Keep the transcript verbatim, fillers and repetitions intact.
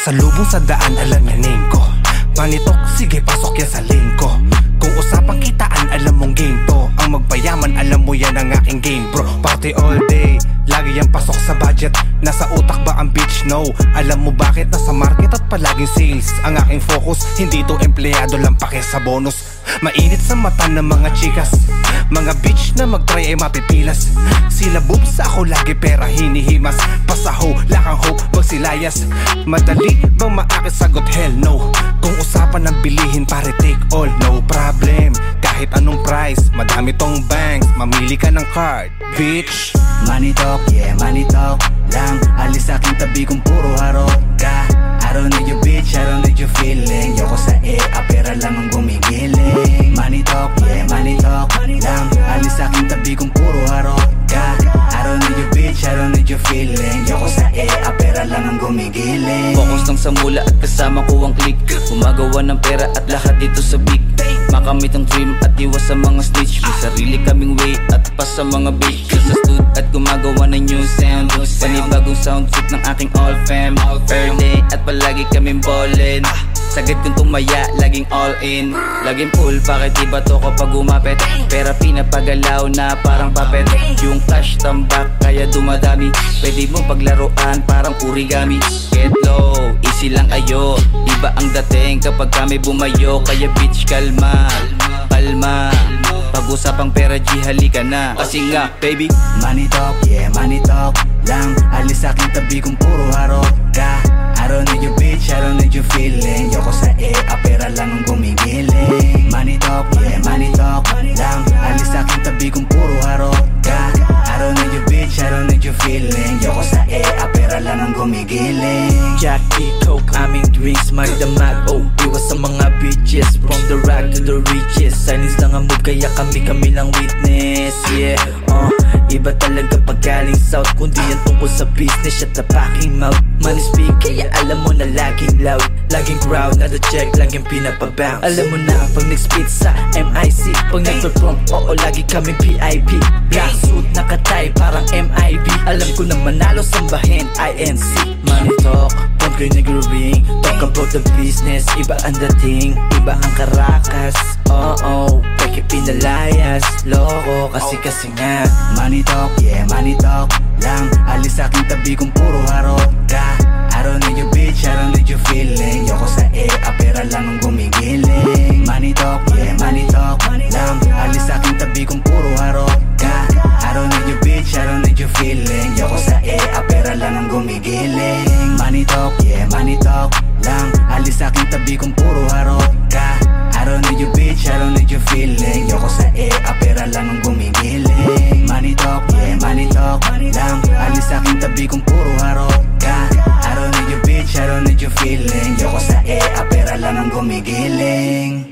Pasalubong sa daan, alam niya name ko. Manitok, sige pasok yan sa lane ko. Kung usapang kitaan, alam mong game to. Ang magpayaman, alam mo yan ang aking game bro. Party all day, lagi yan pasok sa budget. Nasa utak ba ang bitch? No. Alam mo bakit? Nasa market at palaging sales ang aking focus. Hindi to empleyado lang pake sa bonus. Mainit sa mata ng mga chikas, mga bitch na mag-try ay mapipilas. Sila boobs, ako lagi pera hinihimas. Pasaho, lakang hope, magsilayas. Madali bang maakit? Sagot hell no. Kung usapan ng bilihin pare take all, no problem. Kahit anong price, madami tong banks. Mamili ka ng card, bitch. Money talk, yeah money talk lang. Alis sa aking tabi kung puro harot ka. I don't need you bitch, I don't need you feeling. Yoko sa E A, pera lang ang gumigiling. Money talk, yeah money talk lang. Alis sa aking tabi kung puro harot ka. I don't need you bitch, I don't need you feeling. Yoko sa E A, pera lang ang gumigiling. Focus lang sa mula at kasama ko ang click. Gumagawa ng pera at lahat dito sa big. Makamit ang dream at iwas sa mga snitch. May sarili kaming way at pa sa mga bitch. Sa stud at gumagawa ng new sound. Panibagong sound trip ng aking all fam. Early at palagi kaming ballin'. Sagad kong tumaya, laging all in. Laging full, bakit iba to kapag umapit? Pera pinapagalaw na parang papet. Yung cash tambak, kaya dumadami. Pwede mong paglaruan, parang origami. Get low, easy lang ayo. Iba ang dating kapag kami bumayo. Kaya bitch, kalma, kalma. Pag-usapang pera, G, halika na. Kasi nga, baby, money talk, yeah money talk lang. Alis sa aking tabi kung puro harot ka. I don't need you bitch, I don't need you feeling. Yoko sa E A, pera lang ang gumigiling. Money talk, yeah money talk lang. Alis sa aking tabi kung puro harot ka. I don't need you bitch, I don't need you feeling. Yoko sa E A, pera lang ang gumigiling. Jackie, Coke, aming drinks, magdamag. Oh, iwas sa mga bitches. From the rock to the riches. Silence lang ang mood, kaya kami kami lang witness. Yeah, uh, iba talaga pag galing south. Kundi yan tungkol sa business, shut the fucking mouth. Money speak, kaya alam mo na laging loud. Laging crowd, na the check, laging pinapabounce. Alam mo na pag nag-spit sa M I C. Pag nag-perform, oo, lagi kami P I P. Black suit, nakatay, parang M I B. Alam ko na manalo, sambahin, I N C. Money talk, phone ko'y nag-ring. Talk about the business, iba ang dating. Iba ang karakas, oo, oh, peke pinalayas. Loko, kasi kasi nga. Money talk, yeah money talk lang. Alis sa aking tabi kung puro harot ka. I don't need you bitch, I don't need you feeling. Yoko sa E A, pera lang ang gumigiling. Money talk, yeah money talk lang. Alis sa aking tabi kung puro harot ka. I don't need you bitch, I don't need you feeling. Yoko sa E A, pera lang ang gumigiling. Money talk, yeah money talk lang. Alis sa aking tabi kung puro harot ka. I don't need you bitch, I don't need you feeling. Yoko sa E A, pera lang ang gumigiling. Money talk, yeah money talk lang. Alis sa aking tabi kung puro harot ka. I don't need you bitch, I don't need you feeling. Yoko sa E A, pera lang ang gumigiling.